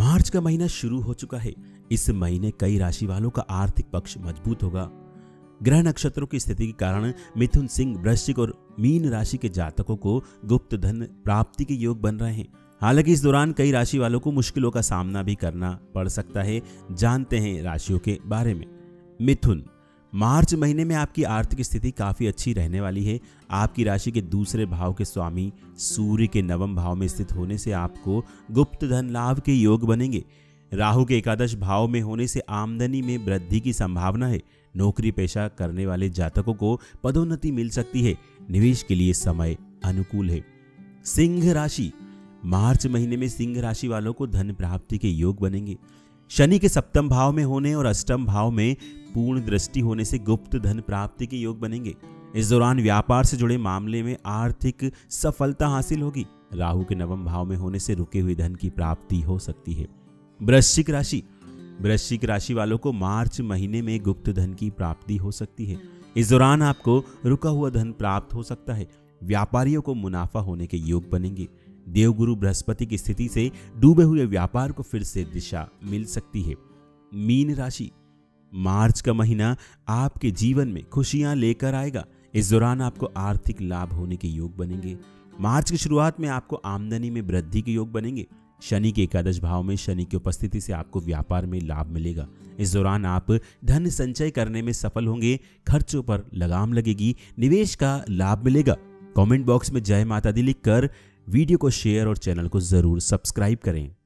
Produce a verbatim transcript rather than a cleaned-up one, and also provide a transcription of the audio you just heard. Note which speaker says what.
Speaker 1: मार्च का महीना शुरू हो चुका है। इस महीने कई राशि वालों का आर्थिक पक्ष मजबूत होगा। ग्रह नक्षत्रों की स्थिति के कारण मिथुन, सिंह, वृश्चिक और मीन राशि के जातकों को गुप्त धन प्राप्ति के योग बन रहे हैं। हालांकि इस दौरान कई राशि वालों को मुश्किलों का सामना भी करना पड़ सकता है। जानते हैं राशियों के बारे में। मिथुन, मार्च महीने में आपकी आर्थिक स्थिति काफी अच्छी रहने वाली है। आपकी राशि के दूसरे भाव के स्वामी सूर्य के नवम भाव में स्थित होने से आपको गुप्त धन लाभ के योग बनेंगे। राहु के एकादश भाव में होने से आमदनी में वृद्धि की संभावना है। नौकरी पेशा करने वाले जातकों को पदोन्नति मिल सकती है। निवेश के लिए समय अनुकूल है। सिंह राशि, मार्च महीने में सिंह राशि वालों को धन प्राप्ति के योग बनेंगे। शनि के सप्तम भाव में होने और अष्टम भाव में पूर्ण दृष्टि होने से गुप्त धन प्राप्ति के योग बनेंगे। इस दौरान व्यापार से जुड़े मामले में आर्थिक सफलता हासिल होगी। राहु के नवम भाव में होने से रुके हुए धन की प्राप्ति हो सकती है। वृश्चिक राशि, वृश्चिक राशि वालों को मार्च महीने में गुप्त धन की प्राप्ति हो सकती है। इस दौरान आपको रुका हुआ धन प्राप्त हो सकता है। व्यापारियों को मुनाफा होने के योग बनेंगे। देवगुरु बृहस्पति की स्थिति से डूबे हुए व्यापार को फिर से दिशा मिल सकती है। मीन राशि, मार्च का महीना आपके जीवन में खुशियां लेकर आएगा। इस दौरान आपको आर्थिक लाभ होने के योग बनेंगे। मार्च की शुरुआत में आपको आमदनी में वृद्धि के योग बनेंगे। शनि के एकादश भाव में शनि की उपस्थिति से आपको व्यापार में लाभ मिलेगा। इस दौरान आप धन संचय करने में सफल होंगे। खर्चों पर लगाम लगेगी। निवेश का लाभ मिलेगा। कमेंट बॉक्स में जय माता दी लिखकर वीडियो को शेयर और चैनल को जरूर सब्सक्राइब करें।